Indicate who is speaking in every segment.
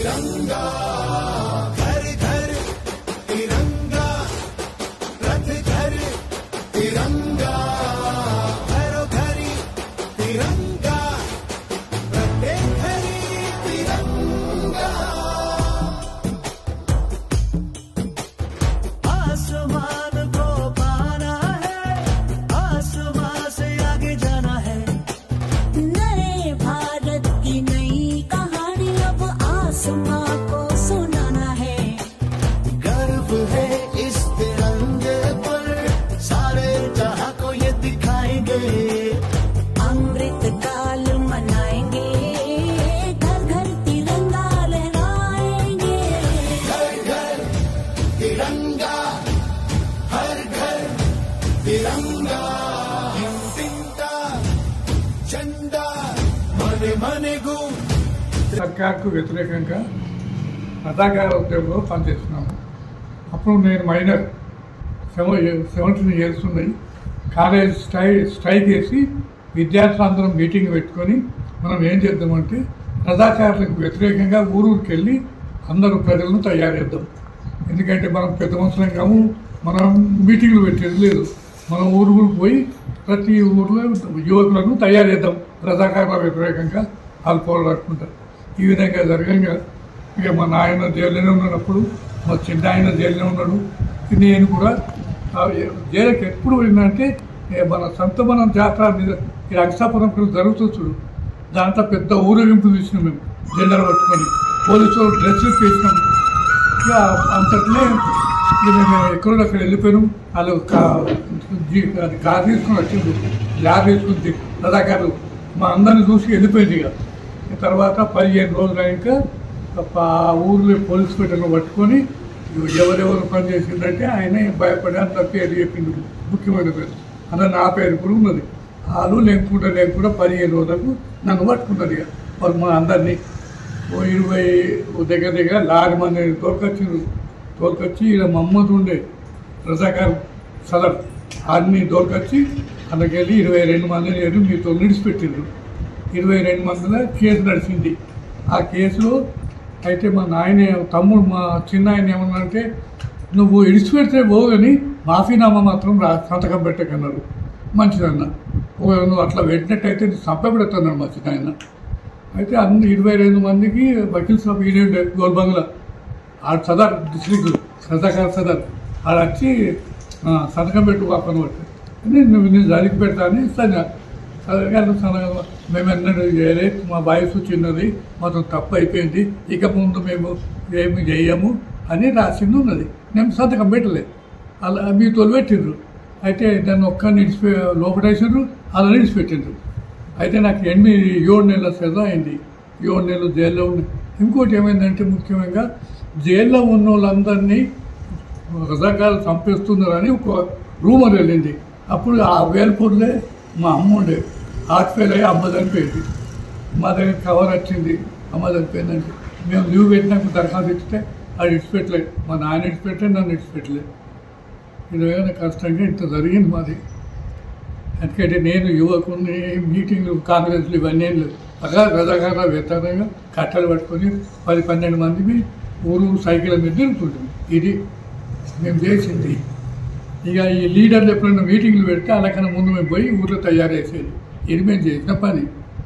Speaker 1: तिरंगा घर घर तिरंगा रथ घर तिरंगा घरों घरी तिरंगा प्रत्येक घरी तिरंगा आसमान को पाना है आसमान से आगे जाना है
Speaker 2: नए भारत की नई कहानी अब आसमां को सुनाना है
Speaker 1: गर्व है इस तिरंगे पर सारे जहां को ये दिखाएंगे
Speaker 2: अमृत काल मनाएंगे घर घर तिरंगा लहराएंगे
Speaker 1: घर घर तिरंगा हर घर तिरंगा इंटिंटा झंडा मने मने गू
Speaker 3: సర్కార్కు వ్యతిరేకంగా రజాకార ఉద్యమంలో పనిచేస్తున్నాము. అప్పుడు నేను మైనర్ 17 ఇయర్స్ ఉన్నాయి. కాలేజ్ స్ట్రైక్ చేసి విద్యార్థులందరం మీటింగ్ పెట్టుకొని మనం ఏం చేద్దామంటే రజాకారులకు వ్యతిరేకంగా ఊరికి వెళ్ళి అందరూ ప్రజలను తయారు చేద్దాం. ఎందుకంటే మనం పెద్ద మనుషులం కాము, మనం మీటింగ్లు పెట్టేది లేదు. మనం ఊరుకు పోయి ప్రతి ఊర్లో యువకులను తయారు చేద్దాం, రజాకారుల వ్యతిరేకంగా వాళ్ళు పోరాడుకుంటారు. ఈ విధంగా జరగంగా ఇక మా నాయన జైలులో ఉన్నప్పుడు మా చిన్న ఆయన జైలులో ఉన్నాడు. నేను కూడా జైలుకి ఎప్పుడు పోయిందంటే మన సంతమనం జాతర మీద ఈ అక్షాపురం జరుగుతుంది చూడు, దాంట్లో పెద్ద ఊరేగింపు తీసినాం మేము జెండాలు పట్టుకొని, పోలీసు వాళ్ళు డ్రెస్సులు వేసినాం. ఇక అంతట్లే మేము ఎక్కడో అక్కడ వెళ్ళిపోయినాం. వాళ్ళు అది కారు తీసుకుని వచ్చింది, లారీ తీసుకుంది రజాకారులు మా అందరిని చూసి వెళ్ళిపోయింది. ఇక తర్వాత 15 రోజులు ఇంకా ఊర్లో పోలీస్ స్టేషన్లో పట్టుకొని ఎవరెవరు పని చేసిందంటే ఆయన భయపడి అంత పేరు చెప్పింది, ముఖ్యమైన పేరు అలా నా పేరు కూడా ఉన్నది. వాళ్ళు లేకుండా 15 రోజులకు నన్ను పట్టుకున్నారు. ఇక వాళ్ళు మా అందరినీ 20 దగ్గర లారీ మంది తోలుకొచ్చి ఇలా మమ్మది ఉండే రజాకార్ సదర్ అన్ని తోలుకొచ్చి అందుకెళ్ళి 22 మందిని మీతో నిడిచిపెట్టిండ్రు. 22 మందిలో కేసు నడిచింది. ఆ కేసులో అయితే మా నాయన తమ్ముడు మా చిన్న ఆయన ఏమన్నారంటే నువ్వు ఇడిచిపెడితే పోగాని మాఫీనామా మాత్రం సంతకం పెట్టకన్నారు. మంచిదన్న, నువ్వు అట్లా పెట్టినట్టయితే సంపబెడుతున్నాడు మా చిన్న ఆయన. అయితే అన్ని 22 మందికి వకీల్ సాబ్ ఈడే గోల్బంగ్లా ఆడ సదర్ డిస్ట్రిక్ట్ రజాకార్ సదర్ ఆడ వచ్చి సంతకం పెట్టు పక్కన పట్టి నేను జరిగి పెడతా అని మేము ఎన్నడూ చేయలేదు, మా వయసు చిన్నది, మాతో తప్పు అయిపోయింది, ఇక ముందు మేము ఏమి చేయము అని రాసింది ఉన్నది. నేను సంతకం పెట్టలేదు. అలా మీ తొలిపెట్టిండ్రు. అయితే దాన్ని ఒక్క లోపటేసిండ్రు, అలా నిడిచిపెట్టిండ్రు. అయితే నాకు 7 నెలల సజా అయింది. 7 నెలలు జైల్లో ఉంది. ఇంకోటి ఏమైందంటే ముఖ్యంగా జైల్లో ఉన్న వాళ్ళందరినీ రజాకారులు చంపేస్తున్నారని ఒక రూమర్ వెళ్ళింది. అప్పుడు ఆ వేల్పూర్లే మా అమ్మ ఉండే హార్ట్ ఫెయిల్ అయ్యి అమ్మ చనిపోయింది. మా దగ్గర కవర్ వచ్చింది, అమ్మ చనిపోయిందంటే మేము లీవ్ పెట్టినాక దరఖాస్తు ఇచ్చితే అది ఇడిచిపెట్టలేదు. మా నాయన ఇడిచిపెట్టలేదు, నన్ను ఇడిచిపెట్టలేదు. ఇది ఏమైనా కష్టంగా ఇంత జరిగింది మాది. ఎందుకంటే నేను యువకుని మీటింగ్లు కాంగ్రెస్లు ఇవన్నీ ఏం లేదు. రజాకారుల వ్యతిరేకంగా కట్టలు పట్టుకొని 10-12 మంది ఊరు సైకిళ్ళ మీద తిరుగుతుంటుంది. ఇది మేము చేసింది. ఇక ఈ లీడర్లు ఎప్పుడైనా మీటింగ్లు పెడితే అలాకన్నా ముందు మేము పోయి ఊర్లో తయారు చేసేది. ఇది మేము చేసిన పని.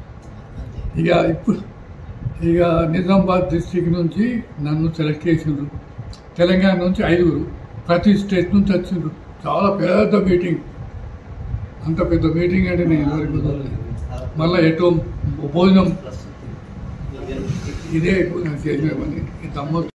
Speaker 3: ఇక నిజామాబాద్ డిస్ట్రిక్ట్ నుంచి నన్ను సెలెక్ట్ చేసిండ్రు. తెలంగాణ నుంచి 5 ప్రతి స్టేట్ నుంచి వచ్చిండ్రు. చాలా పెద్ద మీటింగ్. అంత పెద్ద మీటింగ్ అంటే నేను ఎవరికి మళ్ళీ ఎటో భోజనం ఇదే ఎక్కువ నేను చేసిన పని. ఈ తమ్ముడు